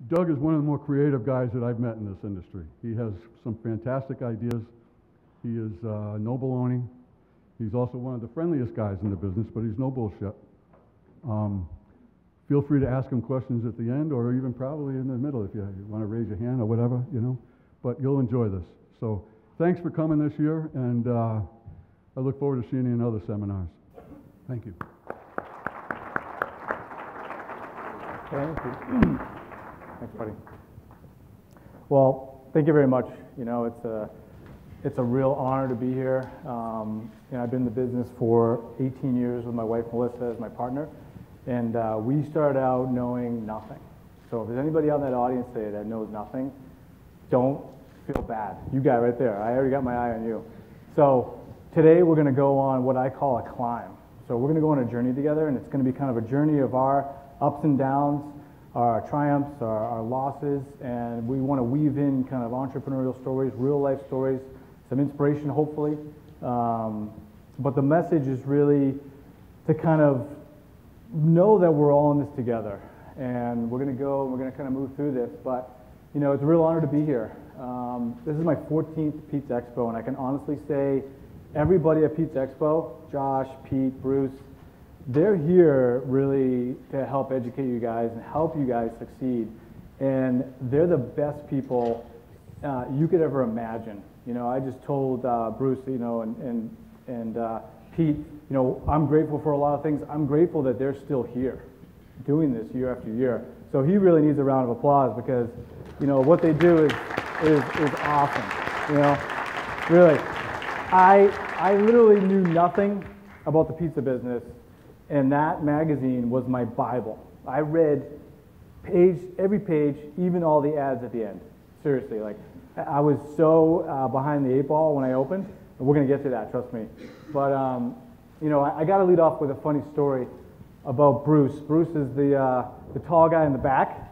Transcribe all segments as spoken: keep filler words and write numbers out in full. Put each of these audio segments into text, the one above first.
Doug is one of the more creative guys that I've met in this industry. He has some fantastic ideas. He is uh, no baloney. He's also one of the friendliest guys in the business, but he's no bullshit. Um, feel free to ask him questions at the end, or even probably in the middle if you, you want to raise your hand or whatever, you know. But you'll enjoy this. So thanks for coming this year, and uh, I look forward to seeing you in other seminars. Thank you. Thank you. Thanks, buddy. Well, thank you very much. You know, it's a it's a real honor to be here. Um, you know, I've been in the business for eighteen years with my wife Melissa as my partner, and uh, we started out knowing nothing. So if there's anybody out in that audience today that knows nothing, don't feel bad. You got it right there. I already got my eye on you. So today we're going to go on what I call a climb. So we're going to go on a journey together, and it's going to be kind of a journey of our ups and downs, our triumphs, our, our losses, and we want to weave in kind of entrepreneurial stories, real life stories, some inspiration hopefully. Um, but the message is really to kind of know that we're all in this together, and we're going to go and we're going to kind of move through this. But you know, it's a real honor to be here. Um, this is my fourteenth Pizza Expo, and I can honestly say everybody at Pizza Expo, Josh, Pete, Bruce, they're here really to help educate you guys and help you guys succeed. And they're the best people uh, you could ever imagine. You know, I just told uh, Bruce, you know, and, and, and uh, Pete, you know, I'm grateful for a lot of things. I'm grateful that they're still here doing this year after year. So he really needs a round of applause because, you know, what they do is, is, is awesome, you know, really. I, I literally knew nothing about the pizza business, and that magazine was my Bible. I read page, every page, even all the ads at the end. Seriously, like, I was so uh, behind the eight ball when I opened, and we're gonna get to that, trust me. But, um, you know, I, I gotta lead off with a funny story about Bruce. Bruce is the, uh, the tall guy in the back,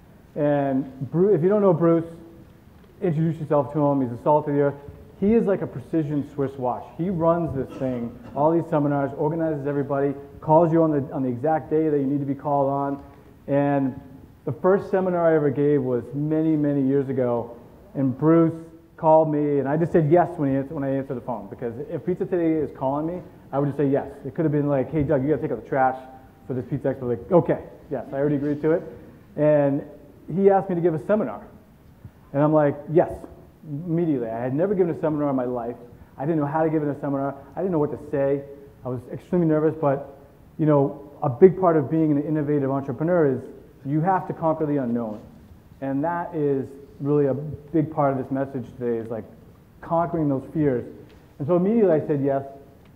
and Bruce, if you don't know Bruce, introduce yourself to him. He's the salt of the earth. He is like a precision Swiss watch. He runs this thing, all these seminars, organizes everybody, calls you on the, on the exact day that you need to be called on. And the first seminar I ever gave was many, many years ago. And Bruce called me, and I just said yes when, he answered, when I answered the phone. Because if Pizza Today is calling me, I would just say yes. It could have been like, hey, Doug, you got to take out the trash for this Pizza Expo. Like, okay, yes, I already agreed to it. And he asked me to give a seminar. And I'm like, yes. Immediately. I had never given a seminar in my life. I didn't know how to give it a seminar. I didn't know what to say. I was extremely nervous, but you know, a big part of being an innovative entrepreneur is you have to conquer the unknown. And that is really a big part of this message today, is like conquering those fears. And so immediately I said yes,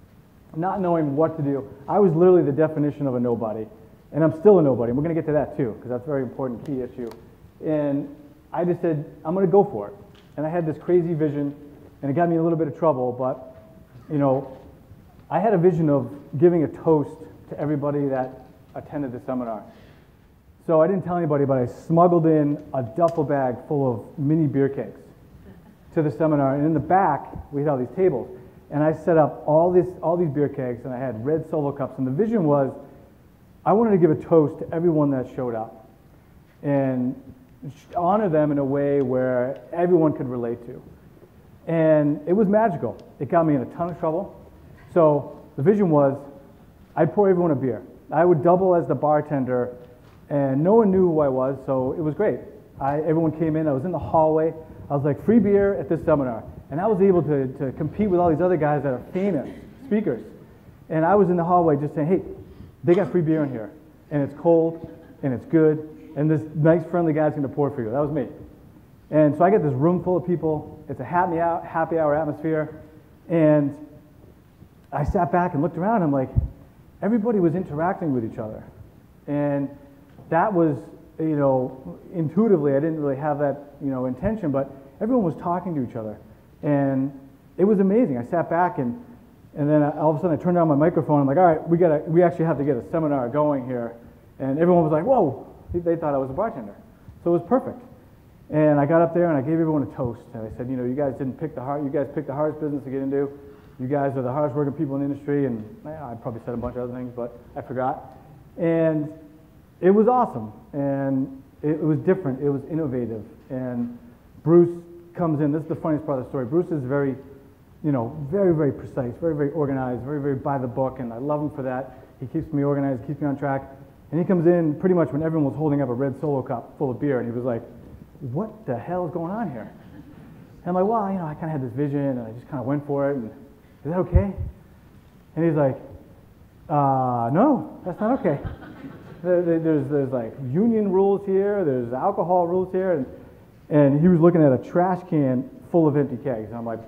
not knowing what to do. I was literally the definition of a nobody. And I'm still a nobody. And we're going to get to that too, because that's a very important key issue. And I just said, I'm going to go for it. And I had this crazy vision, and it got me in a little bit of trouble, but, you know, I had a vision of giving a toast to everybody that attended the seminar. So I didn't tell anybody, but I smuggled in a duffel bag full of mini beer kegs to the seminar, and in the back, we had all these tables, and I set up all, this, all these beer kegs, and I had red Solo cups, and the vision was, I wanted to give a toast to everyone that showed up, and honor them in a way where everyone could relate to. And it was magical. It got me in a ton of trouble. So the vision was, I'd pour everyone a beer. I would double as the bartender, and no one knew who I was, so it was great. I, everyone came in, I was in the hallway, I was like, free beer at this seminar. And I was able to, to compete with all these other guys that are famous speakers. And I was in the hallway just saying, hey, they got free beer in here, and it's cold, and it's good, and this nice, friendly guy's going to pour for you. That was me. And so I get this room full of people. It's a happy hour, happy hour atmosphere. And I sat back and looked around. I'm like, everybody was interacting with each other. And that was, you know, intuitively, I didn't really have that, you know, intention, but everyone was talking to each other. And it was amazing. I sat back, and, and then all of a sudden I turned on my microphone. I'm like, all right, we, gotta, we actually have to get a seminar going here. And everyone was like, whoa. They thought I was a bartender. So it was perfect. And I got up there and I gave everyone a toast. And I said, you know, you guys didn't pick the hard, you guys picked the hardest business to get into. You guys are the hardest working people in the industry. And I probably said a bunch of other things, but I forgot. And it was awesome. And it, it was different, it was innovative. And Bruce comes in, this is the funniest part of the story. Bruce is very, you know, very, very precise, very, very organized, very, very by the book, and I love him for that. He keeps me organized, keeps me on track. And he comes in pretty much when everyone was holding up a red Solo cup full of beer, and he was like, what the hell is going on here? And I'm like, well, you know, I kind of had this vision, and I just kind of went for it, and is that okay? And he's like, uh, no, that's not okay. there, there, there's, there's like union rules here, there's alcohol rules here, and, and he was looking at a trash can full of empty kegs. And I'm like,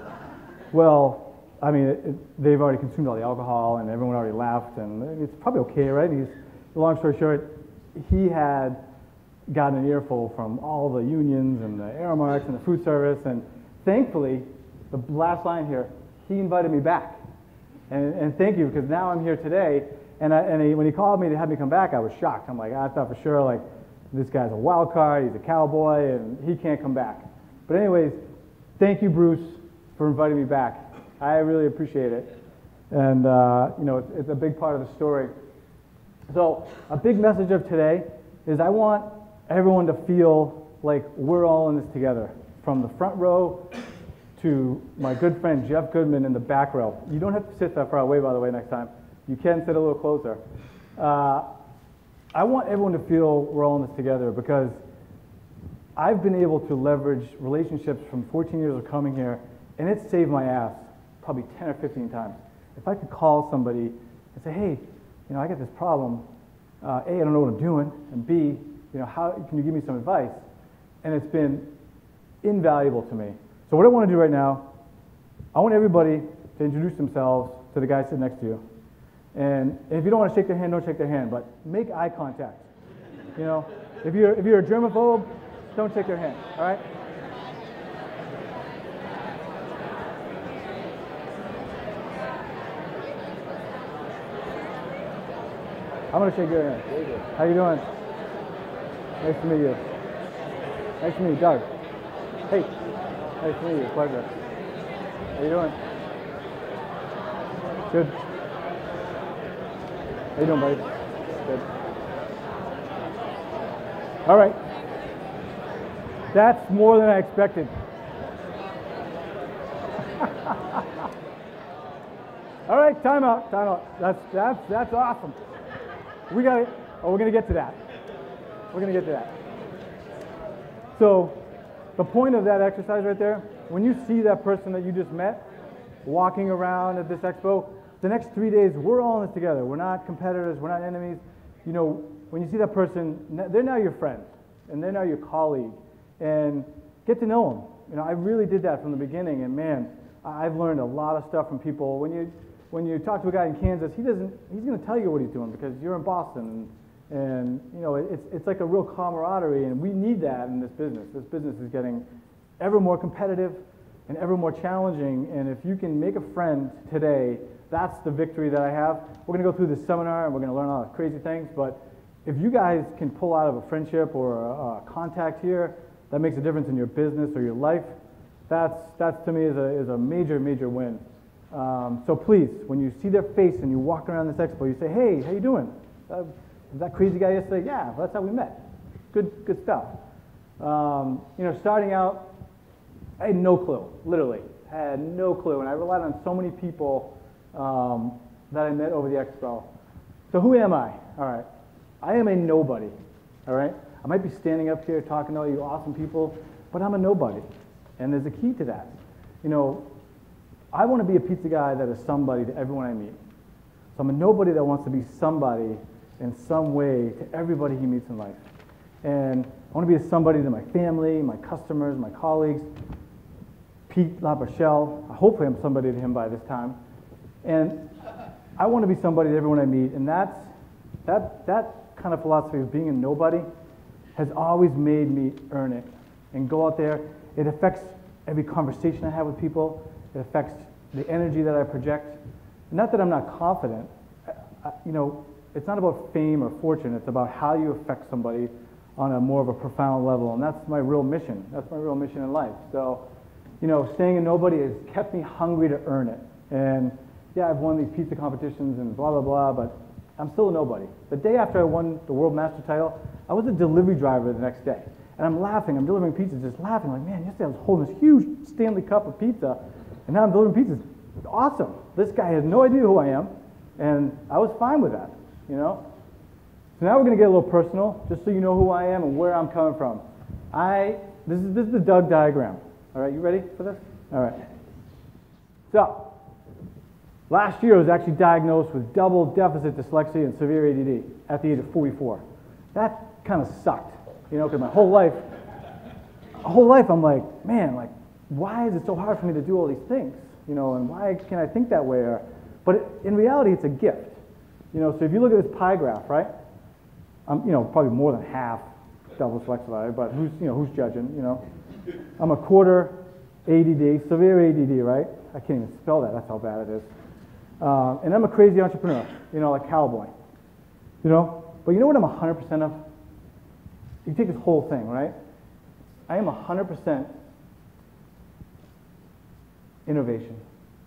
well, I mean, it, it, they've already consumed all the alcohol, and everyone already left, and it's probably okay, right? And he's, long story short, he had gotten an earful from all the unions and the Aramarks and the food service, and thankfully, the last line here, he invited me back. And, and thank you, because now I'm here today, and, I, and he, when he called me to have me come back, I was shocked. I'm like, I thought for sure, like, this guy's a wild card, he's a cowboy, and he can't come back. But anyways, thank you, Bruce, for inviting me back. I really appreciate it. And, uh, you know, it's, it's a big part of the story. So, a big message of today is I want everyone to feel like we're all in this together. From the front row to my good friend Jeff Goodman in the back row. You don't have to sit that far away, by the way, next time. You can sit a little closer. Uh, I want everyone to feel we're all in this together because I've been able to leverage relationships from fourteen years of coming here, and it's saved my ass probably ten or fifteen times. If I could call somebody and say, hey, you know, I got this problem. Uh, A, I don't know what I'm doing, and B, you know, how can you give me some advice? And it's been invaluable to me. So what I want to do right now, I want everybody to introduce themselves to the guy sitting next to you. And if you don't want to shake their hand, don't shake their hand, but make eye contact. You know, if you're, if you're a germaphobe, don't shake their hand, all right? I'm going to shake your hand. How you doing? Nice to meet you. Nice to meet you, Doug. Hey, nice to meet you. Pleasure. How you doing? Good. How you doing, buddy? Good. All right. That's more than I expected. All right, time out, time out. That's that's that's awesome. We got it. Oh, we're gonna get to that. We're gonna get to that. So, the point of that exercise right there, when you see that person that you just met walking around at this expo, the next three days we're all in this together. We're not competitors. We're not enemies. You know, when you see that person, they're now your friend, and they're now your colleague, and get to know them. You know, I really did that from the beginning, and man, I've learned a lot of stuff from people. When you when you talk to a guy in Kansas, he doesn't. He's going to tell you what he's doing because you're in Boston, and, and you know, it's it's like a real camaraderie, and we need that in this business. This business is getting ever more competitive and ever more challenging, and if you can make a friend today, that's the victory that I have. We're going to go through this seminar, and we're going to learn all the crazy things, but if you guys can pull out of a friendship or a, a contact here that makes a difference in your business or your life, that's, that's to me is a, is a major, major win. Um, so please, when you see their face and you walk around this expo, you say, hey, how you doing? Uh, that crazy guy yesterday? Yeah, well, that's how we met. Good, good stuff. Um, you know, starting out, I had no clue, literally. I had no clue, and I relied on so many people um, that I met over the expo. So who am I? All right. I am a nobody, all right? I might be standing up here talking to all you awesome people, but I'm a nobody, and there's a key to that. You know, I want to be a pizza guy that is somebody to everyone I meet. So I'm a nobody that wants to be somebody in some way to everybody he meets in life. And I want to be a somebody to my family, my customers, my colleagues. Pete LaBrochelle, hopefully I'm somebody to him by this time. And I want to be somebody to everyone I meet, and that's, that, that kind of philosophy of being a nobody has always made me earn it and go out there. It affects every conversation I have with people. It affects the energy that I project. Not that I'm not confident. I, I, you know, it's not about fame or fortune. It's about how you affect somebody on a more of a profound level, and that's my real mission. That's my real mission in life. So, you know, staying a nobody has kept me hungry to earn it. And yeah, I've won these pizza competitions and blah, blah, blah, but I'm still a nobody. The day after I won the World Master title, I was a delivery driver the next day. And I'm laughing, I'm delivering pizza, just laughing, like, man, yesterday I was holding this huge Stanley cup of pizza, and now I'm delivering pizzas. Awesome. This guy has no idea who I am, and I was fine with that, you know? So now we're gonna get a little personal, just so you know who I am and where I'm coming from. I, this is, this is the Doug diagram. All right, you ready for this? All right. So, last year I was actually diagnosed with double deficit dyslexia and severe A D D at the age of forty-four. That kind of sucked, you know, because my whole life, my whole life I'm like, man, like, why is it so hard for me to do all these things? You know, and why can I think that way? Or, but it, in reality, it's a gift. You know, so if you look at this pie graph, right? I'm, you know, probably more than half double dyslexic, but who's, you know, who's judging, you know? I'm a quarter A D D, severe A D D, right? I can't even spell that, that's how bad it is. Uh, and I'm a crazy entrepreneur, you know, like cowboy, you know? But you know what I'm one hundred percent of? You take this whole thing, right? I am one hundred percent innovation,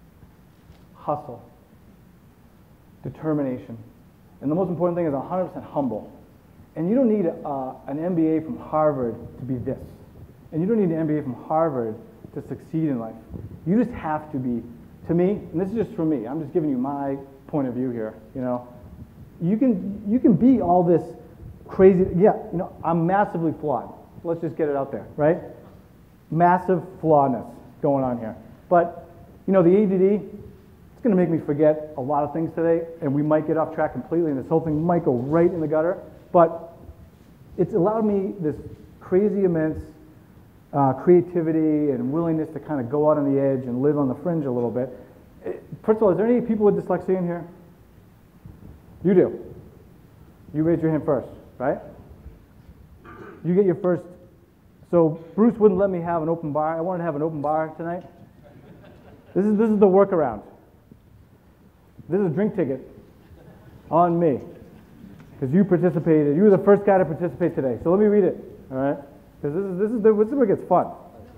hustle, determination. And the most important thing is I'm one hundred percent humble. And you don't need a, an M B A from Harvard to be this. And you don't need an M B A from Harvard to succeed in life. You just have to be, to me, and this is just for me, I'm just giving you my point of view here, you know. You can, you can be all this crazy, yeah, you know, I'm massively flawed. Let's just get it out there, right? Massive flawedness going on here. But, you know, the A D D, it's going to make me forget a lot of things today, and we might get off track completely, and this whole thing might go right in the gutter. But it's allowed me this crazy immense uh, creativity and willingness to kind of go out on the edge and live on the fringe a little bit. First of all, is there any people with dyslexia in here? You do. You raise your hand first, right? You get your first. So Bruce wouldn't let me have an open bar. I wanted to have an open bar tonight. This is, this is the workaround. This is a drink ticket on me. Because you participated. You were the first guy to participate today. So let me read it, all right? Because this is, this, is the, this is where it gets fun.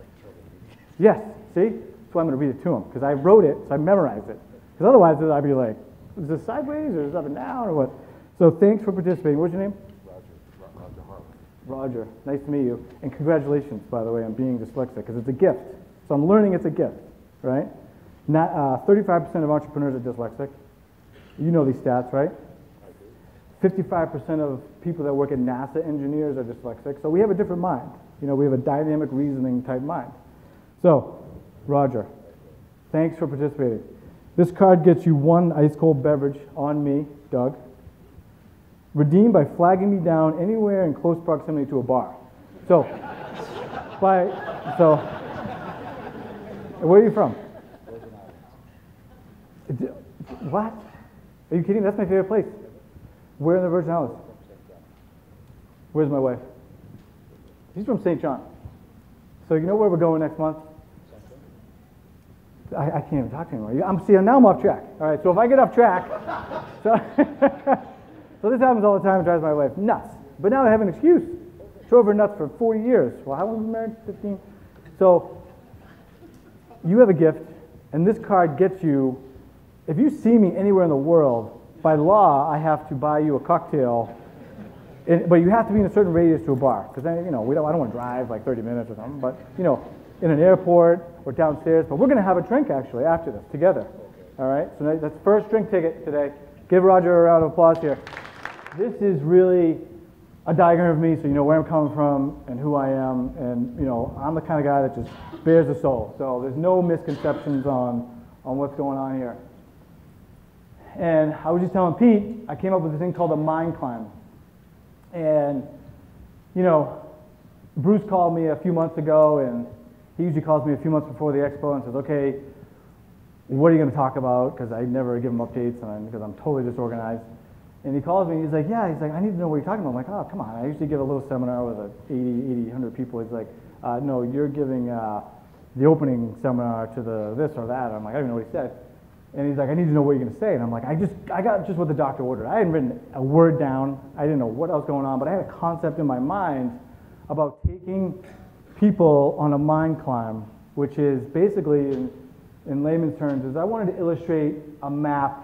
Yes, see? That's why I'm going to read it to him. Because I wrote it, so I memorized it. Because otherwise I'd be like, is this sideways or is this up and down or what? So thanks for participating. What's your name? Roger. Roger Harlan. Roger. Nice to meet you. And congratulations, by the way, on being dyslexic, because it's a gift. So I'm learning it's a gift, right? Not, uh, thirty-five percent of entrepreneurs are dyslexic. You know these stats, right? fifty-five percent of people that work at NASA, engineers, are dyslexic. So we have a different mind. You know, we have a dynamic reasoning type mind. So, Roger, thanks for participating. This card gets you one ice cold beverage on me, Doug, redeemed by flagging me down anywhere in close proximity to a bar. So, by, so, where are you from? What? Are you kidding? That's my favorite place. Where in the Virgin Islands? Where's my wife? She's from Saint John. So you know where we're going next month? I, I can't even talk to you anymore. I'm see now I'm off track. All right. So if I get off track, so, so this happens all the time. It drives my wife nuts. But now I have an excuse. Drove her nuts for forty years. Well, how long have we been married? fifteen. So you have a gift, and this card gets you. If you see me anywhere in the world, by law, I have to buy you a cocktail, and, but you have to be in a certain radius to a bar, because you know we don't. I don't want to drive like thirty minutes or something. But you know, in an airport or downstairs. But we're going to have a drink actually after this together. All right. So that's the first drink ticket today. Give Roger a round of applause here. This is really a diagram of me, so you know where I'm coming from and who I am, and you know I'm the kind of guy that just bears the soul. So there's no misconceptions on on what's going on here. And I was just telling Pete, I came up with this thing called a mind climb. And, you know, Bruce called me a few months ago, and he usually calls me a few months before the Expo and says, okay, what are you going to talk about? Because I never give him updates on because I'm totally disorganized. And he calls me, and he's like, yeah, he's like, I need to know what you're talking about. I'm like, oh, come on. I usually give a little seminar with eighty, eighty, one hundred people. He's like, uh, no, you're giving uh, the opening seminar to the this or that. I'm like, I don't even know what he said. And he's like, I need to know what you're going to say. And I'm like, I just, I got just what the doctor ordered. I hadn't written a word down. I didn't know what else was going on, but I had a concept in my mind about taking people on a mind climb, which is basically, in, in layman's terms, is I wanted to illustrate a map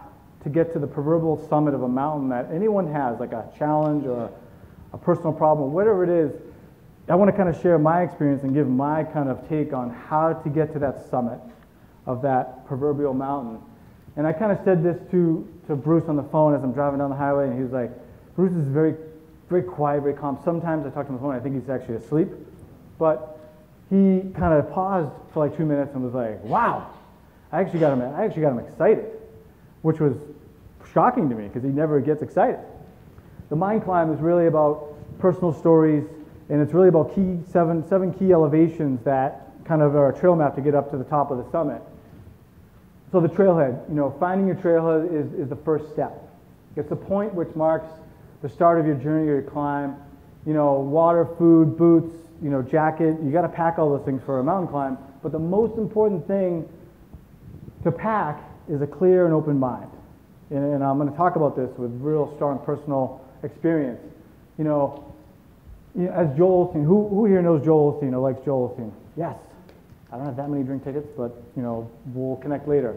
to get to the proverbial summit of a mountain that anyone has, like a challenge or a personal problem, whatever it is, I want to kind of share my experience and give my kind of take on how to get to that summit of that proverbial mountain. And I kind of said this to, to Bruce on the phone as I'm driving down the highway, and he was like, Bruce is very, very quiet, very calm. Sometimes I talk to him on the phone, I think he's actually asleep. But he kind of paused for like two minutes and was like, wow, I actually got him, I actually got him excited, which was shocking to me because he never gets excited. The Mind Climb is really about personal stories, and it's really about key seven, seven key elevations that kind of are a trail map to get up to the top of the summit. So the trailhead, you know, finding your trailhead is, is the first step. It's the point which marks the start of your journey or your climb. You know, water, food, boots, you know, jacket, you got to pack all those things for a mountain climb, but the most important thing to pack is a clear and open mind. And, and I'm going to talk about this with real strong personal experience. You know, you know, as Joel Osteen, who, who here knows Joel Osteen or likes Joel Osteen? Yes. I don't have that many drink tickets, but, you know, we'll connect later.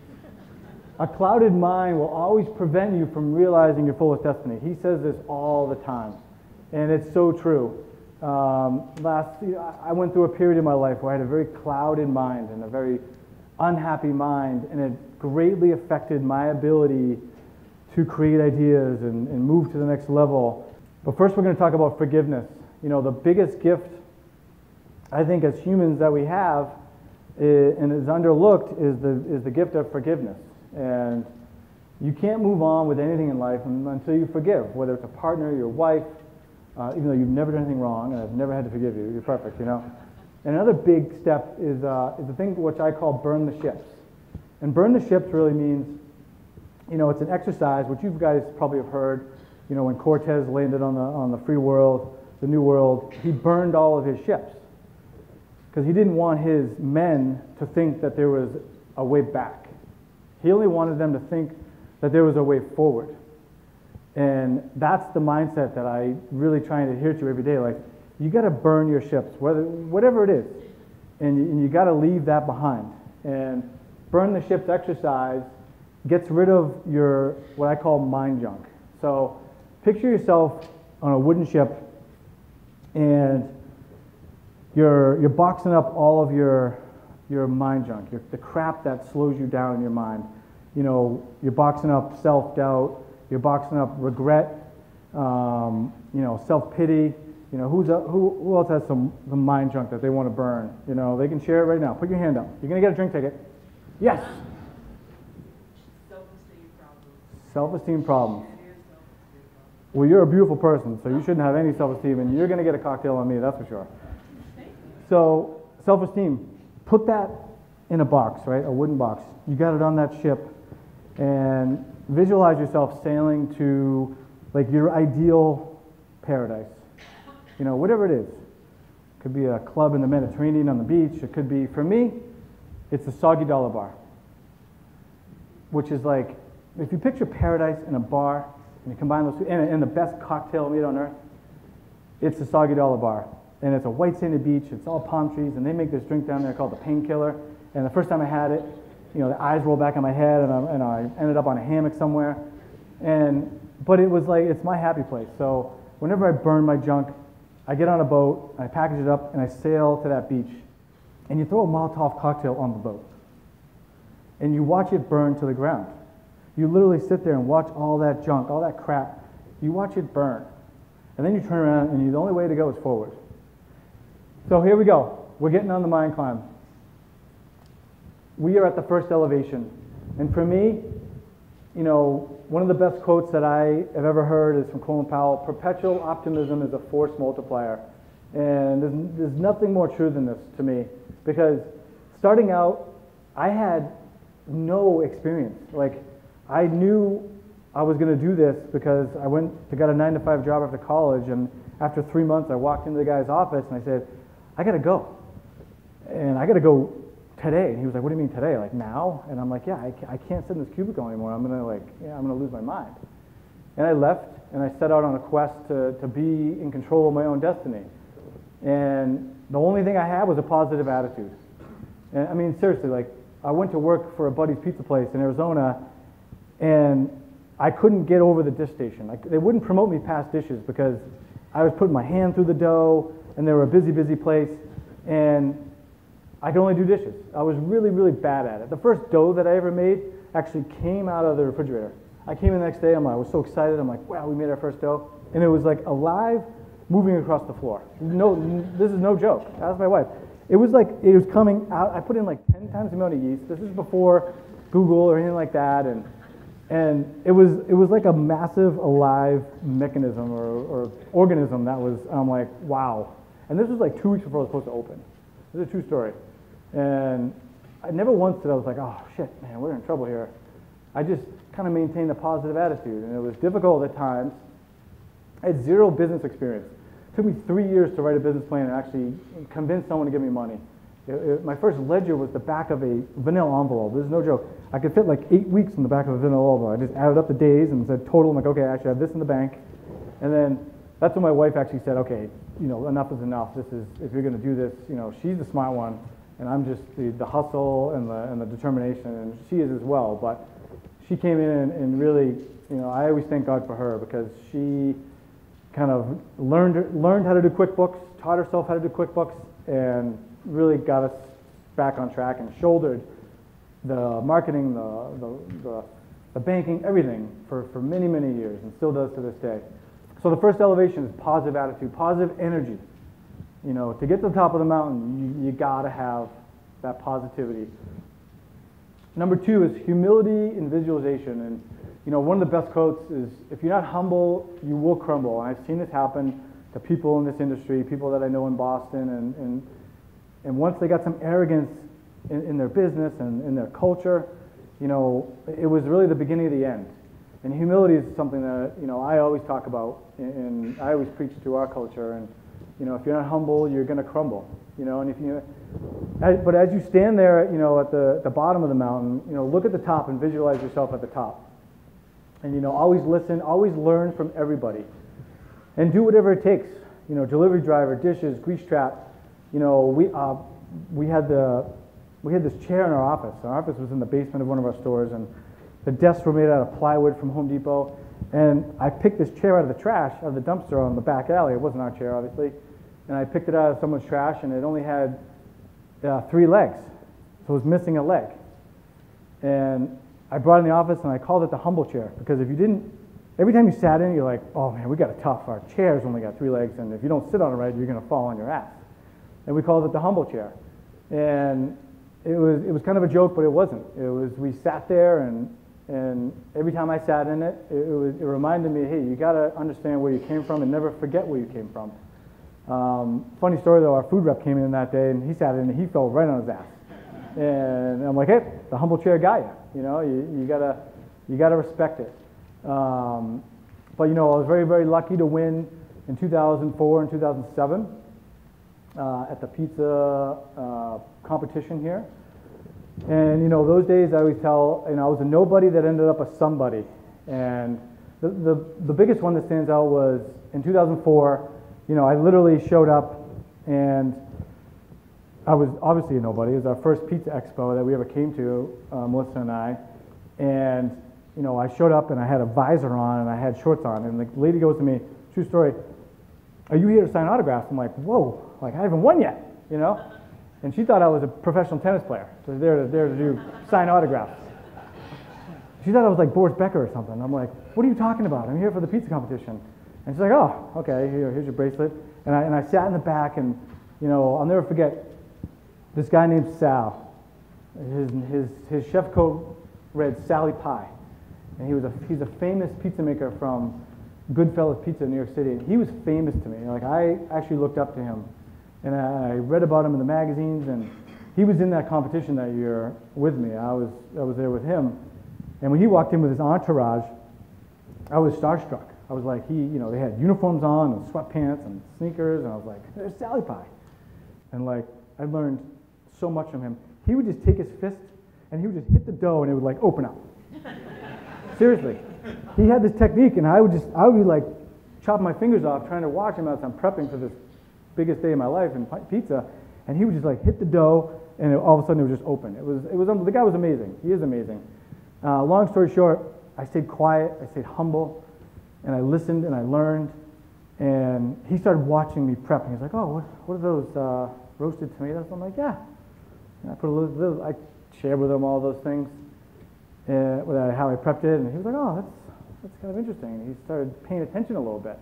A clouded mind will always prevent you from realizing your fullest destiny. He says this all the time, and it's so true. Um, last, you know, I went through a period in my life where I had a very clouded mind and a very unhappy mind, and it greatly affected my ability to create ideas and, and move to the next level. But first we're going to talk about forgiveness. You know, the biggest gift I think as humans that we have is, and is underlooked is the, is the gift of forgiveness. And you can't move on with anything in life until you forgive, whether it's a partner, your wife, uh, even though you've never done anything wrong, and I've never had to forgive you, you're perfect, you know. And another big step is, uh, is the thing which I call burn the ships. And burn the ships really means, you know, it's an exercise, which you guys probably have heard, you know, when Cortez landed on the, on the free world, the new world, he burned all of his ships because he didn't want his men to think that there was a way back. He only wanted them to think that there was a way forward. And that's the mindset that I really try to adhere to every day. Like, you got to burn your ships, whether, whatever it is, and you, and you got to leave that behind. And burn the ships exercise gets rid of your, what I call mind junk. So picture yourself on a wooden ship, and you're, you're boxing up all of your, your mind junk, your, the crap that slows you down in your mind. You know, you're boxing up self-doubt, you're boxing up regret, um, you know, self-pity. You know, who's a, who, who else has some, some mind junk that they want to burn? You know, they can share it right now. Put your hand up. You're going to get a drink ticket. Yes? Self-esteem problems. Self-esteem problems. Well, you're a beautiful person, so you shouldn't have any self-esteem, and you're going to get a cocktail on me, that's for sure. So, self-esteem, put that in a box, right? A wooden box. You got it on that ship, and visualize yourself sailing to, like, your ideal paradise. You know, whatever it is. It could be a club in the Mediterranean on the beach. It could be, for me, it's the Soggy Dollar Bar, which is like, if you picture paradise in a bar, and you combine those two, and, and the best cocktail made on earth, it's the Soggy Dollar Bar. And it's a white sandy beach, it's all palm trees, and they make this drink down there called the Painkiller. And the first time I had it, you know, the eyes rolled back in my head, and I, and I ended up on a hammock somewhere. And, but it was like, it's my happy place. So whenever I burn my junk, I get on a boat, I package it up, and I sail to that beach. And you throw a Molotov cocktail on the boat. And you watch it burn to the ground. You literally sit there and watch all that junk, all that crap. You watch it burn. And then you turn around, and you, the only way to go is forward. So here we go. We're getting on the Mind Climb. We are at the first elevation. And for me, you know, one of the best quotes that I have ever heard is from Colin Powell: perpetual optimism is a force multiplier. And there's, there's nothing more true than this to me, because starting out, I had no experience. Like, I knew I was going to do this because I went to get a nine to five job after college, and after three months I walked into the guy's office and I said, I got to go. And I got to go today. And he was like, what do you mean today? Like, now? And I'm like, yeah, I can't, I can't sit in this cubicle anymore. I'm going to like, yeah, I'm going to lose my mind. And I left, and I set out on a quest to, to be in control of my own destiny. And the only thing I had was a positive attitude. And I mean, seriously, like, I went to work for a buddy's pizza place in Arizona, and I couldn't get over the dish station. Like, they wouldn't promote me past dishes because I was putting my hand through the dough, and they were a busy, busy place, and I could only do dishes. I was really, really bad at it. The first dough that I ever made actually came out of the refrigerator. I came in the next day, I'm like, I was so excited, I'm like, wow, we made our first dough, and it was like alive, moving across the floor. No, this is no joke. Ask my wife. It was like, it was coming out, I put in like ten times the amount of yeast. This is before Google or anything like that, and and it was it was like a massive alive mechanism or, or organism that was, I'm like, wow. And this was like two weeks before I was supposed to open. This is a true story. And I never once did I was like, oh shit, man, we're in trouble here. I just kind of maintained a positive attitude, and it was difficult at times. I had zero business experience. It took me three years to write a business plan and actually convince someone to give me money. It, it, my first ledger was the back of a vanilla envelope. This is no joke. I could fit like eight weeks in the back of a vanilla envelope. I just added up the days and said total. I'm like, okay, I should have this in the bank. And then that's when my wife actually said, okay, you know, enough is enough. This is, if you're going to do this, you know, she's the smart one, and I'm just the, the hustle and the, and the determination, and she is as well. But she came in and, and really, you know, I always thank God for her because she kind of learned learned how to do QuickBooks, taught herself how to do QuickBooks, and really got us back on track and shouldered the marketing, the, the, the, the banking, everything for, for many, many years, and still does to this day. So the first elevation is positive attitude, positive energy. You know, to get to the top of the mountain, you, you gotta have that positivity. Number two is humility and visualization. And you know, one of the best quotes is, if you're not humble, you will crumble. And I've seen this happen to people in this industry, people that I know in Boston, and, and, and once they got some arrogance in, in their business and in their culture, you know, it was really the beginning of the end. And humility is something that, you know, I always talk about, and I always preach to our culture. And, you know, if you're not humble, you're going to crumble. You know, and if you, but as you stand there, you know, at the, the bottom of the mountain, you know, look at the top and visualize yourself at the top. And, you know, always listen, always learn from everybody. And do whatever it takes. You know, delivery driver, dishes, grease trap. You know, we, uh, we, had the, we had this chair in our office. Our office was in the basement of one of our stores, and the desks were made out of plywood from Home Depot. And I picked this chair out of the trash, out of the dumpster on the back alley. It wasn't our chair, obviously. And I picked it out of someone's trash, and it only had uh, three legs. So it was missing a leg. And I brought it in the office, and I called it the humble chair, because if you didn't, every time you sat in it, you're like, oh man, we got it tough. Our chair's only got three legs, and if you don't sit on it right, you're going to fall on your ass. And we called it the humble chair. And it was it was kind of a joke, but it wasn't. It was, we sat there, and and every time I sat in it, it, it was it reminded me, hey, you got to understand where you came from and never forget where you came from. Um, funny story though, our food rep came in that day, and he sat in, and he fell right on his ass. And I'm like, hey, the humble chair got you. You know, you, you gotta you gotta respect it. Um, but you know, I was very very lucky to win in two thousand four and two thousand seven uh, at the pizza uh, competition here. And you know, those days I always tell, you know, I was a nobody that ended up a somebody. And the the, the biggest one that stands out was in two thousand four. You know, I literally showed up, and I was obviously a nobody. It was our first pizza expo that we ever came to, uh, Melissa and I. And, you know, I showed up, and I had a visor on, and I had shorts on. And the lady goes to me, true story, are you here to sign autographs? I'm like, whoa, like I haven't won yet, you know? And she thought I was a professional tennis player. So I was there to, there to do sign autographs. She thought I was like Boris Becker or something. I'm like, what are you talking about? I'm here for the pizza competition. And she's like, oh, okay, here, here's your bracelet. And I, and I sat in the back, and, you know, I'll never forget this guy named Sal. His, his, his chef coat read Sally Pie. And he was a, he's a famous pizza maker from Goodfellas Pizza in New York City. And he was famous to me. Like, I actually looked up to him. And I, I read about him in the magazines, and he was in that competition that year with me. I was, I was there with him. And when he walked in with his entourage, I was starstruck. I was like, he, you know, they had uniforms on and sweatpants and sneakers, and I was like, there's Sally Pie. And like, I learned so much from him. He would just take his fist, and he would just hit the dough, and it would like open up. Seriously. He had this technique, and I would just, I would be like, chop my fingers off trying to watch him as I'm prepping for this biggest day of my life in pizza, and he would just like hit the dough, and it, all of a sudden it would just open. It was, it was, the guy was amazing. He is amazing. Uh, long story short, I stayed quiet, I stayed humble, and I listened and I learned. And he started watching me prep, and he's like, "Oh, what, what are those uh, roasted tomatoes?" I'm like, "Yeah." And I put a little, little I shared with him all those things, and with how I prepped it, and he was like, "Oh, that's that's kind of interesting." And he started paying attention a little bit,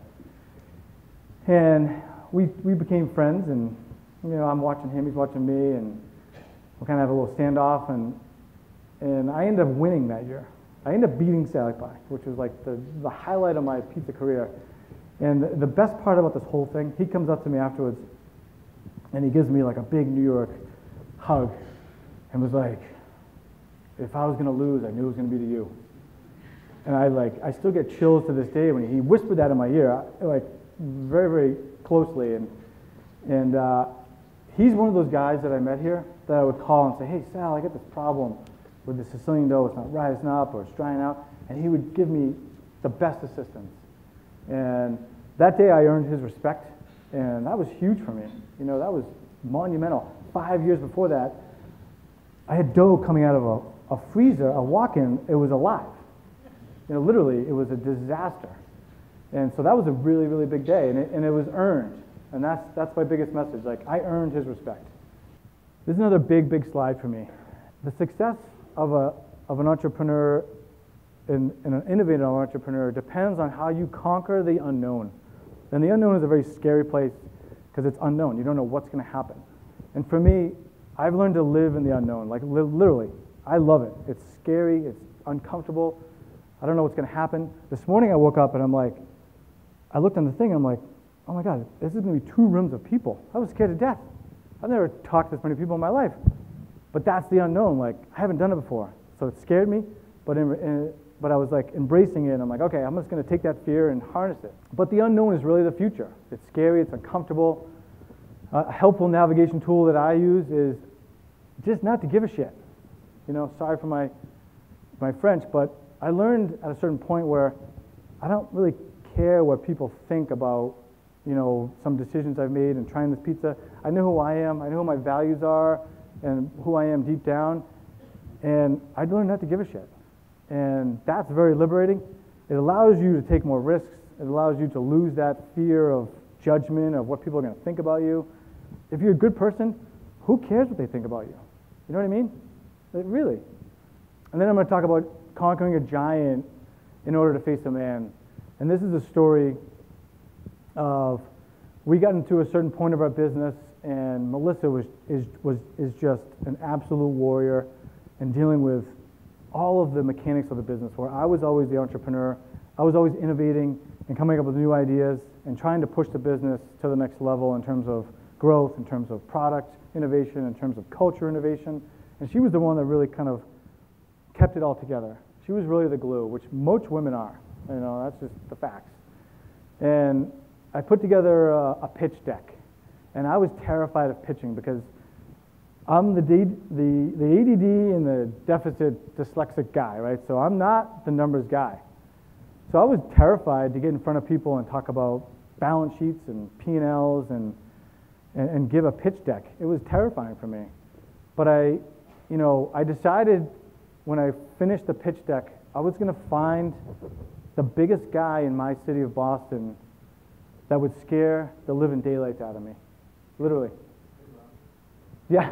and we we became friends. And you know, I'm watching him, he's watching me, and we kind of have a little standoff, and and I ended up winning that year. I ended up beating Sally Pie, which was like the the highlight of my pizza career. And the, the best part about this whole thing, he comes up to me afterwards, and he gives me like a big New York hug, and was like, "If I was gonna lose, I knew it was gonna be to you." And I like, I still get chills to this day when he whispered that in my ear, I, like very, very closely. And and uh, he's one of those guys that I met here that I would call and say, "Hey Sal, I got this problem with the Sicilian dough. It's not rising up or it's drying out," and he would give me the best assistance. And that day I earned his respect, and that was huge for me. You know, that was monumental. Five years before that, I had dough coming out of a, a freezer, a walk-in, it was alive. You know, literally, it was a disaster. And so that was a really, really big day, and it, and it was earned. And that's, that's my biggest message. Like, I earned his respect. This is another big, big slide for me. The success of, a, of an entrepreneur and, and an innovative entrepreneur depends on how you conquer the unknown. And the unknown is a very scary place because it's unknown. You don't know what's going to happen. And for me, I've learned to live in the unknown, like li literally. I love it. It's scary. It's uncomfortable. I don't know what's going to happen. This morning I woke up and I'm like, I looked on the thing and I'm like, oh my God, this is going to be two rooms of people. I was scared to death. I've never talked to this many people in my life. But that's the unknown. Like, I haven't done it before. So it scared me, but in, in, but I was like embracing it. And I'm like, okay, I'm just going to take that fear and harness it. But the unknown is really the future. It's scary. It's uncomfortable. Uh, a helpful navigation tool that I use is just not to give a shit. You know, sorry for my my French, but I learned at a certain point where I don't really care what people think about, you know, some decisions I've made in trying this pizza. I know who I am. I know who my values are and who I am deep down. And I learned not to give a shit. And that's very liberating. It allows you to take more risks. It allows you to lose that fear of judgment, of what people are going to think about you. If you're a good person, who cares what they think about you? You know what I mean? Like, really. And then I'm going to talk about conquering a giant in order to face a man. And this is a story of, we got into a certain point of our business, and Melissa was is was is just an absolute warrior in dealing with all of the mechanics of the business, where I was always the entrepreneur. I was always innovating and coming up with new ideas and trying to push the business to the next level in terms of growth, in terms of product innovation, in terms of culture innovation. And she was the one that really kind of kept it all together. She was really the glue, which most women are. You know, that's just the facts. And I put together a, a pitch deck. And I was terrified of pitching because I'm the, D, the, the A D D and the deficit dyslexic guy, right? So I'm not the numbers guy. So I was terrified to get in front of people and talk about balance sheets and P and Ls and, and, and give a pitch deck. It was terrifying for me. But I, you know, I decided when I finished the pitch deck, I was going to find the biggest guy in my city of Boston that would scare the living daylights out of me, literally. Yeah.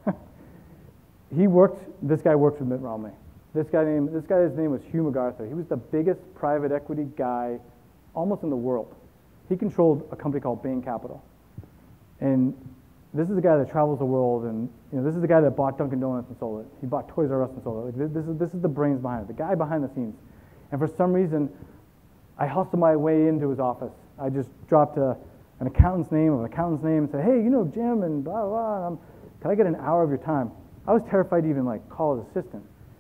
He worked, this guy worked with Mitt Romney. This guy named, this guy's name was Hugh MacArthur. He was the biggest private equity guy almost in the world. He controlled a company called Bain Capital. And this is the guy that travels the world, and you know, this is the guy that bought Dunkin' Donuts and sold it. He bought Toys R Us and sold it. Like, this, is, this is the brains behind it, the guy behind the scenes. And for some reason, I hustled my way into his office. I just dropped a, an accountant's name of an accountant's name and said, hey, you know Jim, and blah, blah, blah. And I'm, can I get an hour of your time? I was terrified to even like call his assistant.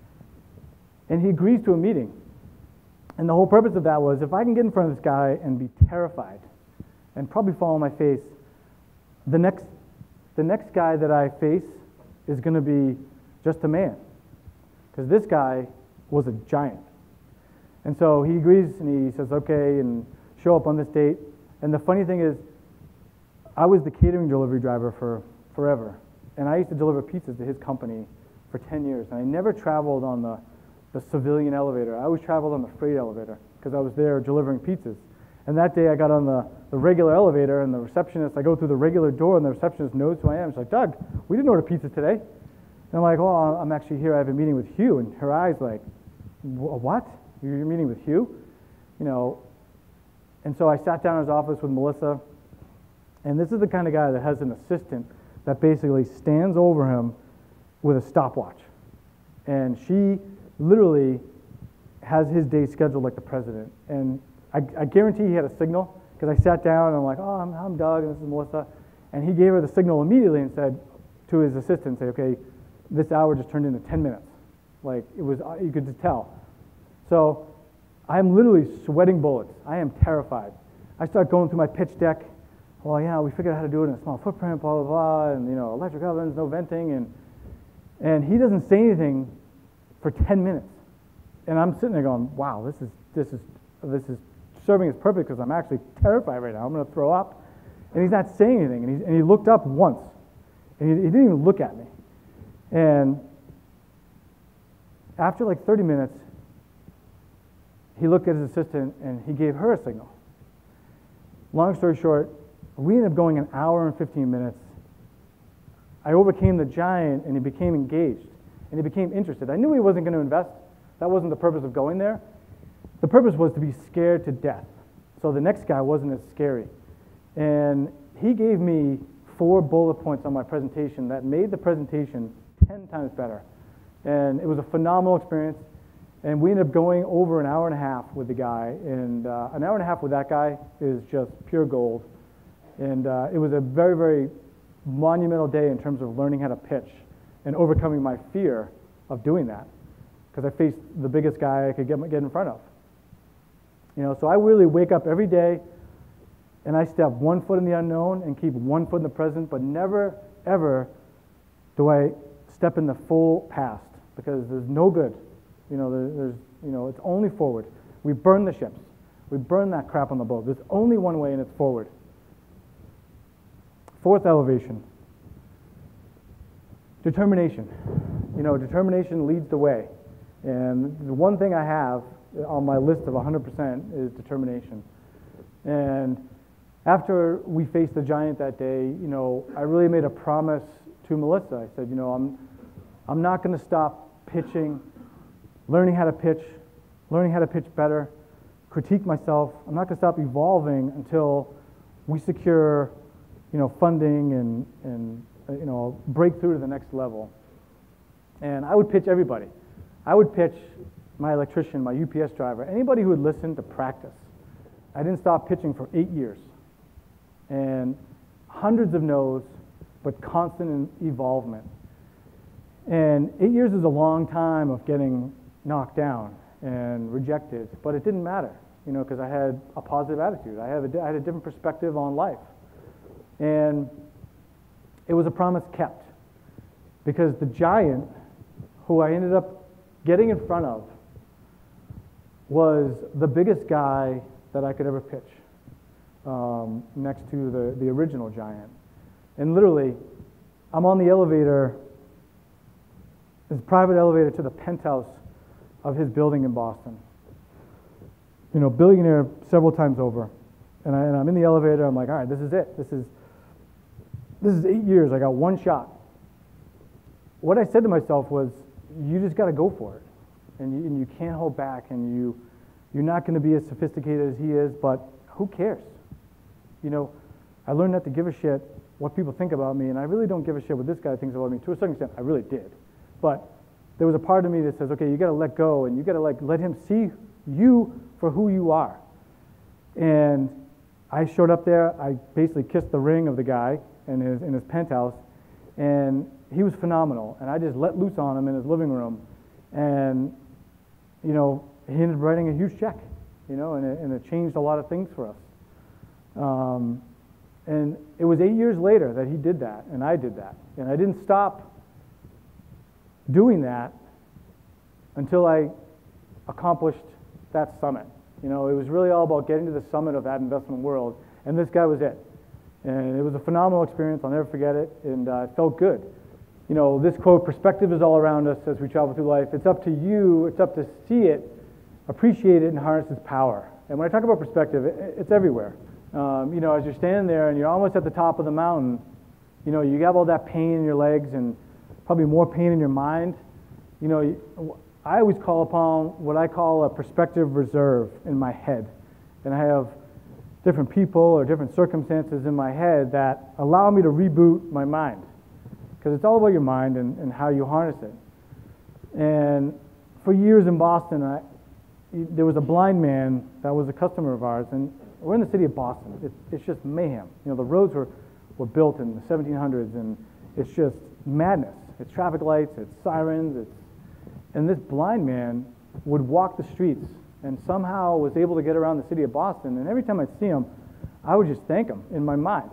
And he agrees to a meeting. And the whole purpose of that was, if I can get in front of this guy and be terrified and probably fall on my face, the next, the next guy that I face is going to be just a man. Because this guy was a giant. And so he agrees and he says, okay, and show up on this date. And the funny thing is, I was the catering delivery driver for forever. And I used to deliver pizzas to his company for ten years. And I never traveled on the, the civilian elevator. I always traveled on the freight elevator because I was there delivering pizzas. And that day I got on the, the regular elevator, and the receptionist, I go through the regular door, and the receptionist knows who I am. She's like, Doug, we didn't order pizza today. And I'm like, oh, I'm actually here. I have a meeting with Hugh. And her eyes like, what? You're meeting with Hugh? You know, and so I sat down in his office with Melissa. And this is the kind of guy that has an assistant that basically stands over him with a stopwatch. And she literally has his day scheduled like the president. And I, I guarantee he had a signal, because I sat down and I'm like, oh, I'm, I'm Doug, and this is Melissa. And he gave her the signal immediately and said to his assistant, say, okay, this hour just turned into ten minutes. Like, it was, you could just tell. So I'm literally sweating bullets. I am terrified. I start going through my pitch deck. Well, yeah, we figured out how to do it in a small footprint, blah, blah, blah, and, you know, electric ovens, no venting, and and he doesn't say anything for ten minutes. And I'm sitting there going, wow, this is, this is, this is serving as purpose, because I'm actually terrified right now. I'm going to throw up. And he's not saying anything. And, he's, and he looked up once. And he, he didn't even look at me. And after like thirty minutes, he looked at his assistant and he gave her a signal. Long story short, we ended up going an hour and fifteen minutes. I overcame the giant, and he became engaged, and he became interested. I knew he wasn't going to invest. That wasn't the purpose of going there. The purpose was to be scared to death. So the next guy wasn't as scary. And he gave me four bullet points on my presentation that made the presentation ten times better. And it was a phenomenal experience. And we ended up going over an hour and a half with the guy. And uh, an hour and a half with that guy is just pure gold. And uh, it was a very, very monumental day in terms of learning how to pitch and overcoming my fear of doing that, because I faced the biggest guy I could get, get in front of. You know, so I really wake up every day and I step one foot in the unknown and keep one foot in the present, but never, ever do I step in the full past, because there's no good. You know, there, there's, you know, it's only forward. We burn the ships. We burn that crap on the boat. There's only one way, and it's forward. Fourth elevation, determination. You know, determination leads the way. And the one thing I have on my list of one hundred percent is determination. And after we faced the giant that day, you know, I really made a promise to Melissa. I said, you know, I'm, I'm not going to stop pitching, learning how to pitch, learning how to pitch better, critique myself. I'm not going to stop evolving until we secure, you know, funding and, and uh, you know, break through to the next level. And I would pitch everybody. I would pitch my electrician, my U P S driver, anybody who would listen to practice. I didn't stop pitching for eight years. And hundreds of no's, but constant evolvement. And eight years is a long time of getting knocked down and rejected, but it didn't matter, you know, because I had a positive attitude. I, have a, I had a different perspective on life. And it was a promise kept, because the giant who I ended up getting in front of was the biggest guy that I could ever pitch, um, next to the, the original giant. And literally, I'm on the elevator, this private elevator to the penthouse of his building in Boston. You know, billionaire several times over. And, I, and I'm in the elevator, I'm like, all right, this is it. This is, this is eight years, I got one shot. What I said to myself was, you just got to go for it. And you, and you can't hold back, and you, you're not going to be as sophisticated as he is, but who cares? You know, I learned not to give a shit what people think about me, and I really don't give a shit what this guy thinks about me. To a certain extent, I really did. But there was a part of me that says, okay, you got to let go, and you got to like let him see you for who you are. And I showed up there. I basically kissed the ring of the guy in his in his penthouse, and he was phenomenal. And I just let loose on him in his living room, and you know, he ended up writing a huge check, you know, and it, and it changed a lot of things for us. Um, and it was eight years later that he did that, and I did that. And I didn't stop doing that until I accomplished that summit. You know, it was really all about getting to the summit of that investment world, and this guy was it. And it was a phenomenal experience. I'll never forget it, and uh, it felt good. you know, this quote, perspective is all around us as we travel through life. It's up to you, it's up to see it, appreciate it, and harness its power. And when I talk about perspective, it, it's everywhere. Um, you know, as you're standing there and you're almost at the top of the mountain, you know, you have all that pain in your legs and probably more pain in your mind. You know, you, I always call upon what I call a perspective reserve in my head. And I have different people or different circumstances in my head that allow me to reboot my mind. Because it's all about your mind and, and how you harness it. And for years in Boston, I, there was a blind man that was a customer of ours, and we're in the city of Boston. It, it's just mayhem. You know, the roads were, were built in the seventeen hundreds, and it's just madness. It's traffic lights, it's sirens, it's, and this blind man would walk the streets and somehow was able to get around the city of Boston, and every time I'd see him, I would just thank him in my mind.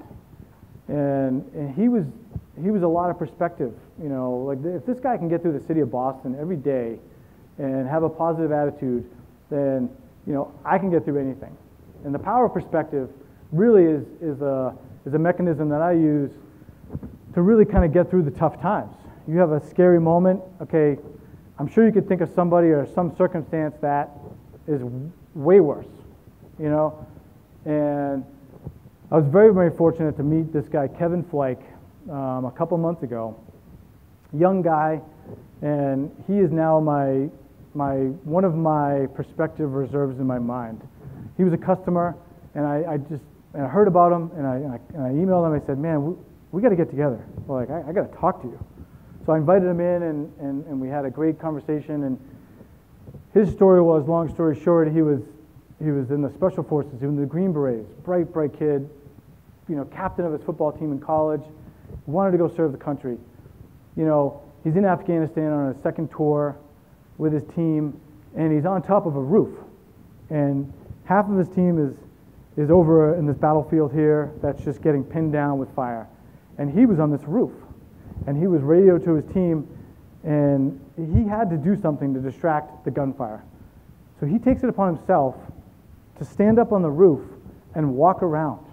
And, and he was he was a lot of perspective. You know, like if this guy can get through the city of Boston every day and have a positive attitude, then, you know, I can get through anything. And the power of perspective really is, is, a, is a mechanism that I use to really kind of get through the tough times. You have a scary moment, okay, I'm sure you could think of somebody or some circumstance that is way worse, you know? And I was very, very fortunate to meet this guy, Kevin Flake, um, a couple months ago. Young guy, and he is now my, my, one of my perspective reserves in my mind. He was a customer, and I, I just and I heard about him, and I, and I, and I emailed him. I said, man, we, we got to get together. Well, like, I, I got to talk to you. So I invited him in, and, and, and we had a great conversation. And his story was, long story short, he was he was in the Special Forces, he was in the Green Berets, bright, bright kid, you know, captain of his football team in college, wanted to go serve the country. You know, he's in Afghanistan on a second tour with his team, and he's on top of a roof. And half of his team is, is over in this battlefield here that's just getting pinned down with fire. And he was on this roof. And he was radioed to his team, and he had to do something to distract the gunfire. So he takes it upon himself to stand up on the roof and walk around.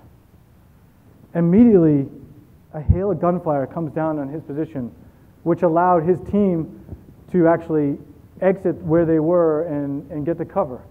Immediately, a hail of gunfire comes down on his position, which allowed his team to actually exit where they were and, and get to cover.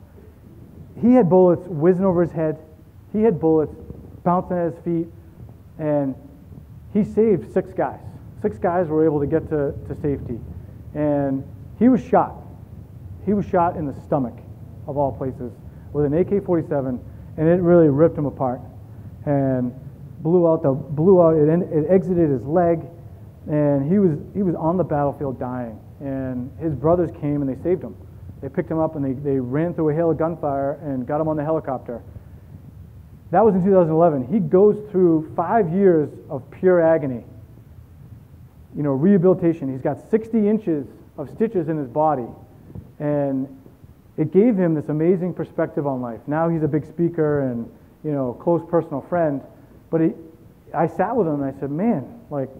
He had bullets whizzing over his head. He had bullets bouncing at his feet, and he saved six guys. Six guys were able to get to, to safety. And he was shot. He was shot in the stomach, of all places, with an A K forty-seven, and it really ripped him apart. And blew out the blew out it, it exited his leg, and he was he was on the battlefield dying. And his brothers came and they saved him. They picked him up and they, they ran through a hail of gunfire and got him on the helicopter. That was in two thousand eleven. He goes through five years of pure agony. You know, rehabilitation. He's got sixty inches of stitches in his body, and it gave him this amazing perspective on life. Now he's a big speaker and, you know, close personal friend. But he, I sat with him and I said, man, like,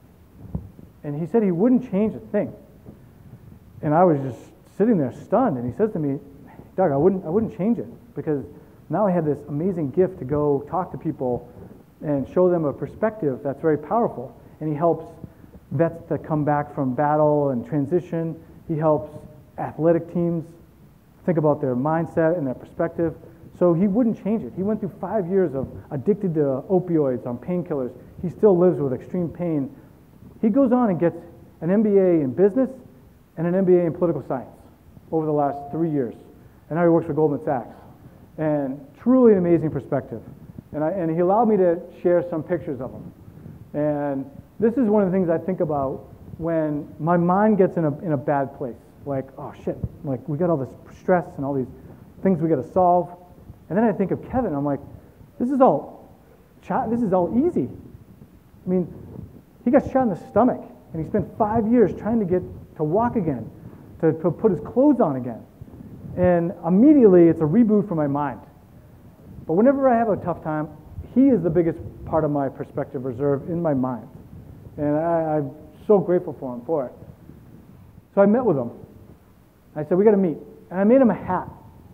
and he said he wouldn't change a thing. And I was just sitting there stunned, and he says to me, Doug, I wouldn't, I wouldn't change it, because now I have this amazing gift to go talk to people and show them a perspective that's very powerful. And he helps vets that come back from battle and transition. He helps athletic teams think about their mindset and their perspective. So he wouldn't change it. He went through five years of addicted to opioids, on painkillers. He still lives with extreme pain. He goes on and gets an M B A in business and an M B A in political science over the last three years. And now he works for Goldman Sachs. And truly an amazing perspective. And, I, and he allowed me to share some pictures of him. And this is one of the things I think about when my mind gets in a, in a bad place. Like, oh shit, like we got all this stress and all these things we got to solve. And then I think of Kevin, I'm like, this is all, this is all easy. I mean, he got shot in the stomach, and he spent five years trying to get to walk again, to, to put his clothes on again. And immediately, it's a reboot for my mind. But whenever I have a tough time, he is the biggest part of my perspective reserve in my mind. And I, I'm so grateful for him for it. So I met with him. I said, we got to meet. And I made him a hat.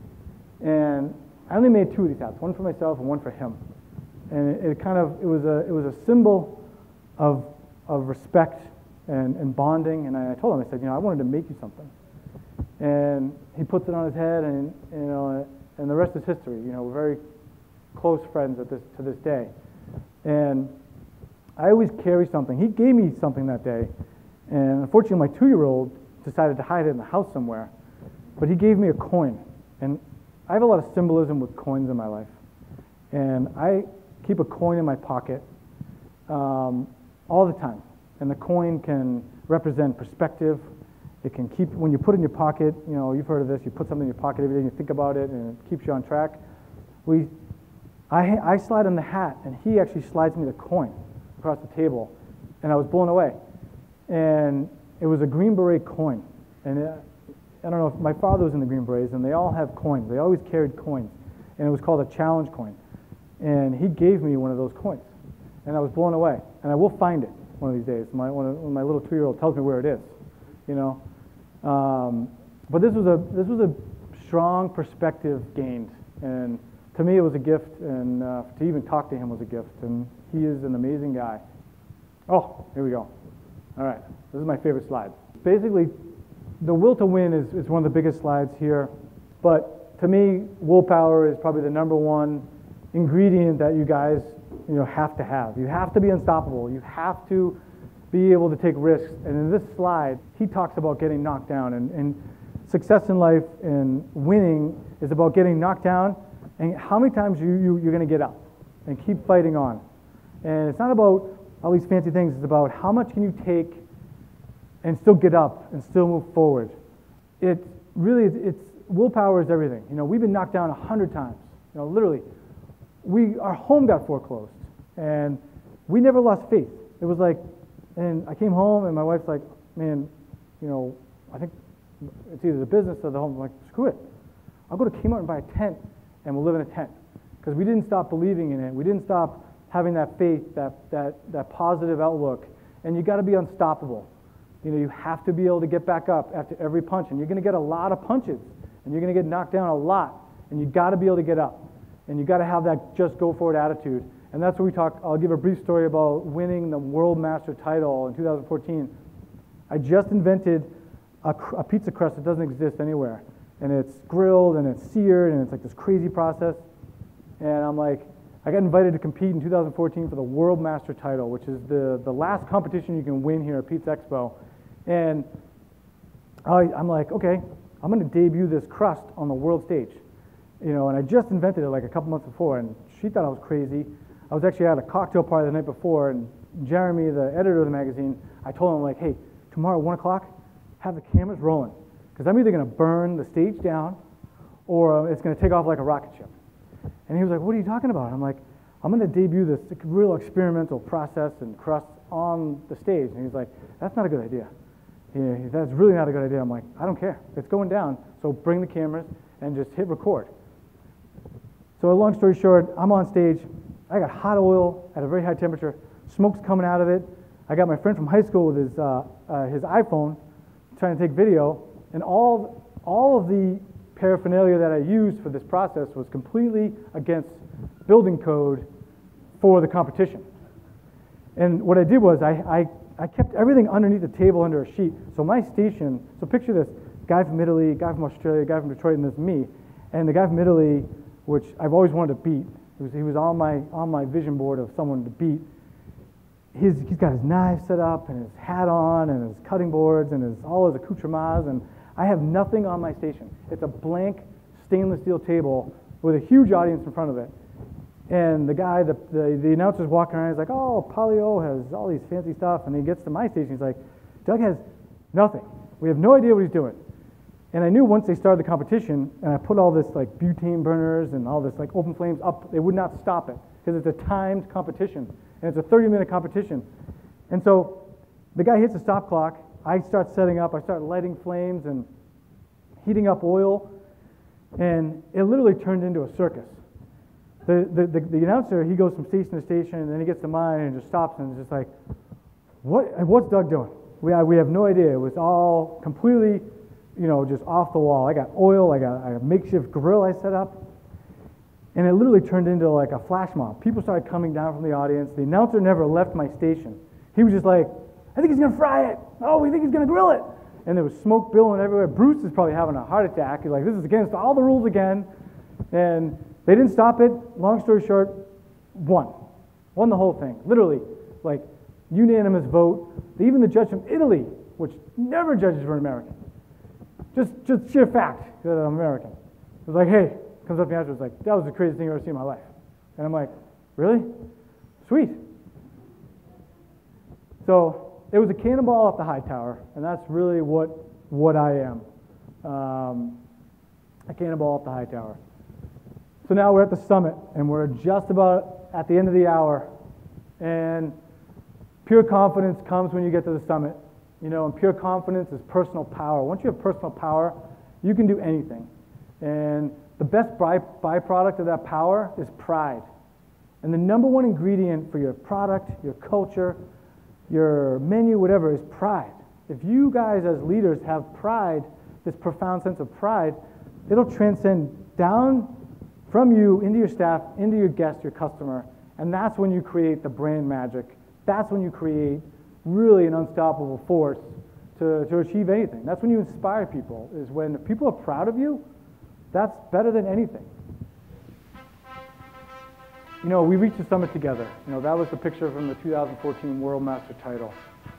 And I only made two of these hats, one for myself and one for him. And it, it kind of, it was a, it was a symbol of, of respect and, and bonding. And I told him, I said, you know, I wanted to make you something. And he puts it on his head, and you know, and the rest is history. You know, we're very close friends at this to this day. And I always carry something. He gave me something that day, and unfortunately, my two-year-old decided to hide it in the house somewhere. But he gave me a coin, and I have a lot of symbolism with coins in my life. And I keep a coin in my pocket um, all the time. And the coin can represent perspective. It can keep, when you put it in your pocket, you know, you've heard of this, you put something in your pocket every day, you think about it, and it keeps you on track. We, I, I slide on the hat, and he actually slides me the coin across the table, and I was blown away. And it was a Green Beret coin. And it, I don't know if my father was in the Green Berets, and they all have coins. They always carried coins. And it was called a challenge coin. And he gave me one of those coins. And I was blown away. And I will find it one of these days. My, one of, when my little two-year-old tells me where it is, you know. Um, but this was a this was a strong perspective gained, and to me it was a gift, and uh, to even talk to him was a gift. And he is an amazing guy. Oh, here we go. All right, this is my favorite slide. Basically, the will to win is, is one of the biggest slides here, but to me, willpower is probably the number one ingredient that you guys you know have to have. You have to be unstoppable. You have to be able to take risks. And in this slide, he talks about getting knocked down. And, and success in life and winning is about getting knocked down and how many times you, you, you're going to get up and keep fighting on. And it's not about all these fancy things. It's about how much can you take and still get up and still move forward. It really, it's, it's willpower is everything. You know, we've been knocked down a hundred times. You know, literally, we our home got foreclosed, and we never lost faith. It was like, and I came home, and my wife's like, man, you know, I think it's either the business or the home. I'm like, screw it. I'll go to Kmart and buy a tent, and we'll live in a tent. Because we didn't stop believing in it. We didn't stop having that faith, that, that, that positive outlook. And you got to be unstoppable. You know, you have to be able to get back up after every punch. And you're going to get a lot of punches. And you're going to get knocked down a lot. And you got to be able to get up. And you got to have that just go for it attitude. And that's what we talk. I'll give a brief story about winning the World Master title in two thousand fourteen. I just invented a, a pizza crust that doesn't exist anywhere. And it's grilled and it's seared and it's like this crazy process. And I'm like, I got invited to compete in two thousand fourteen for the World Master title, which is the, the last competition you can win here at Pizza Expo. And I, I'm like, okay, I'm going to debut this crust on the world stage. You know, and I just invented it like a couple months before, and she thought I was crazy. I was actually at a cocktail party the night before, and Jeremy, the editor of the magazine, I told him, like, hey, tomorrow at one o'clock, have the cameras rolling, because I'm either going to burn the stage down, or it's going to take off like a rocket ship. And he was like, what are you talking about? I'm like, I'm going to debut this real experimental process and crust on the stage. And he's like, that's not a good idea. Yeah, that's really not a good idea. I'm like, I don't care. It's going down, so bring the cameras and just hit record. So long story short, I'm on stage. I got hot oil at a very high temperature. Smoke's coming out of it. I got my friend from high school with his, uh, uh, his iPhone trying to take video. And all, all of the paraphernalia that I used for this process was completely against building code for the competition. And what I did was I, I, I kept everything underneath the table under a sheet. So my station, so picture this, guy from Italy, guy from Australia, guy from Detroit, and this is me. And the guy from Italy, which I've always wanted to beat, he was, he was on my on my vision board of someone to beat. His, he's got his knife set up and his hat on and his cutting boards and his, all his accoutrements, and I have nothing on my station. It's a blank stainless steel table with a huge audience in front of it. And the guy, the, the, the announcer's walking around, he's like, oh, Polio has all these fancy stuff, and he gets to my station, he's like, Doug has nothing. We have no idea what he's doing. And I knew once they started the competition, and I put all this like butane burners and all this like open flames up, they would not stop it because it's a timed competition, and it's a thirty minute competition. And so the guy hits the stop clock, I start setting up, I start lighting flames and heating up oil, and it literally turned into a circus. The, the, the, the announcer, he goes from station to station, and then he gets to mine and just stops and is just like, what, what's Doug doing? We, we have no idea. It was all completely, you know, just off the wall. I got oil, I got a makeshift grill I set up, and it literally turned into like a flash mob. People started coming down from the audience. The announcer never left my station. He was just like, I think he's gonna fry it. Oh, we think he's gonna grill it. And there was smoke billowing everywhere. Bruce is probably having a heart attack. He's like, this is against all the rules again. And they didn't stop it. Long story short, won. Won the whole thing. Literally, like, unanimous vote. Even the judge from Italy, which never judges for an American, just just sheer fact that I'm American, was like, hey, comes up to me afterwards, like, that was the craziest thing I've ever seen in my life. And I'm like, really? Sweet. So it was a cannonball off the high tower, and that's really what what I am. Um, a cannonball off the high tower. So now we're at the summit, and we're just about at the end of the hour, and pure confidence comes when you get to the summit. You know, and pure confidence is personal power. Once you have personal power, you can do anything. And the best by, byproduct of that power is pride. And the number one ingredient for your product, your culture, your menu, whatever, is pride. If you guys as leaders have pride, this profound sense of pride, it'll transcend down from you into your staff, into your guest, your customer, and that's when you create the brand magic. That's when you create really an unstoppable force to, to achieve anything. That's when you inspire people, is when if people are proud of you, that's better than anything. You know, we reached the summit together. You know, that was the picture from the two thousand fourteen World Master title.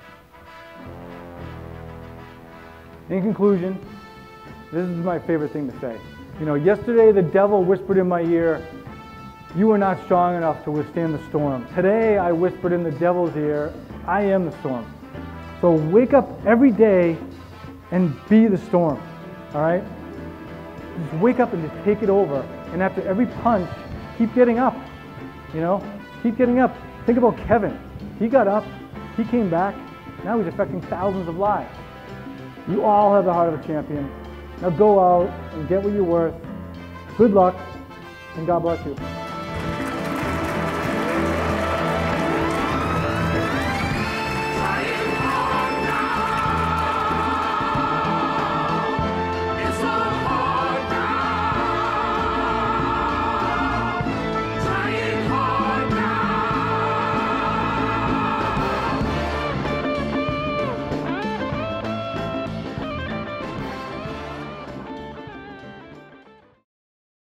In conclusion, this is my favorite thing to say. You know, yesterday the devil whispered in my ear, you are not strong enough to withstand the storm. Today I whispered in the devil's ear, I am the storm. So wake up every day and be the storm, all right? Just wake up and just take it over. And after every punch, keep getting up, you know? Keep getting up. Think about Kevin. He got up, he came back, now he's affecting thousands of lives. You all have the heart of a champion. Now go out and get what you're worth. Good luck, and God bless you.